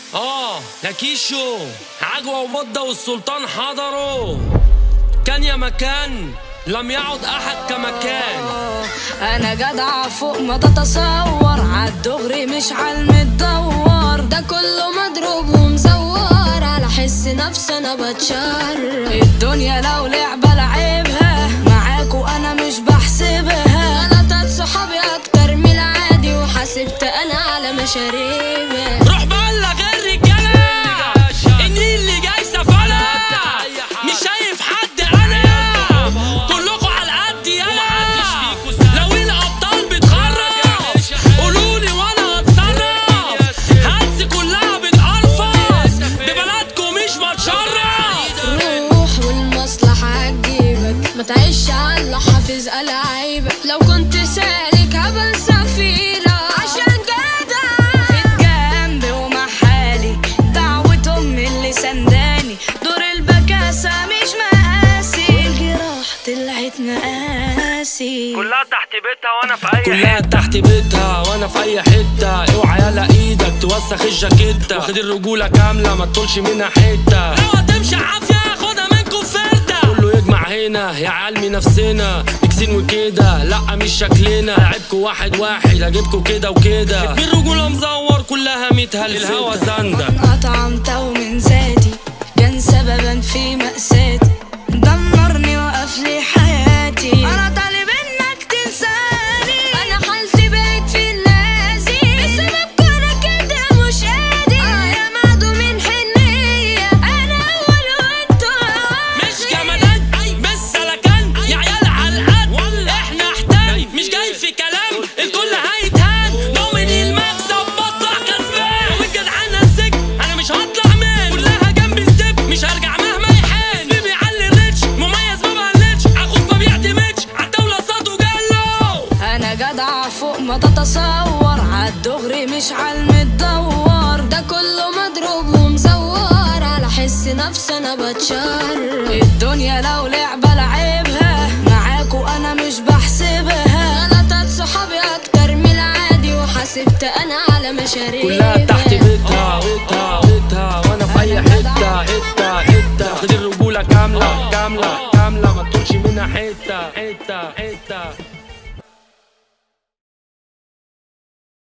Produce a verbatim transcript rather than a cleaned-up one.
اه يا كيشو، عجوة وبضة والسلطان حضروا. كان يا مكان لم يعد احد كمكان. انا جدع فوق ما تتصور، عالدغري مش عالمتدور، ده كله مضروب ومزور، على حس نفسي انا بتشر. الدنيا لو لعبة لعبها معاكو انا مش بحسبها، انا تلات صحابي اكتر من العادي وحاسبت انا على مشاريبها. روح بلغ الرجالة اني اللي جاي سفالة، مش شايف حد انا، كلكوا على قد يالا. لو الابطال بتخرج قولولي وانا هتصرف، هاتس كلها بتقرفص ببلدكوا مش بتشرف. روح والمصلحة هتجيبك، ما تعيش على اللي حافظ ألاعيبك، لو كنت سالك هبقى سفينة عشان كده اتجنبي ومحالي، دعوة أمي اللي سنداني، دور البكاسة مش مقاسي، والجراح طلعت مقاسي. كلها تحت بيتها وانا في اي كلها حتة. تحت بيتها وانا في اي حته، اوعى يالا ايدك توسخ الجاكيته، واخد الرجوله كامله ما تطولش منها حته، لو هتمشي عافيه خدها منكم فرده. كله يجمع هنا يا علمي نفسنا مكسين وكده، لا مش شكلنا، لعبكوا واحد واحد هجيبكوا كده وكده، ختم الرجوله مزور كلها ميت هلفته. الهوا سندك انقطعت ومن ذاتي كان سببا في مأساتي، دمرني وقف لي حياتي، انا طالب انك تنساني، انا حالتي بقت في النازي بسببكوا انا كده مش قادر، اه يا معدومين حنية انا اول وانتوا مش جمدان بس سلكان يا عيال عالقد، احنا احتال مش جاي في كلام، الكل هيتهان، ضامن المكسب بطلع كسبان، والجدعانة السجن انا مش هطلع من، كلها جنبي ستيب مش هرجع مهما يحان، اسمي بيعلي الريتش مميز ما بقلتش، اخوك ما بيعتمدش عالدولة صاد وجاله. انا جدع فوق ما تتصور، عالدغري مش عالمتدور، ده كله مضروب ومزور، على حس نفسي انا بتشر. الدنيا لو لعبة لعبها معاكو انا مش بحسبها، انا تلات صحابي اكتر من العادي وحاسبت انا على مشاريبها. كلها تحت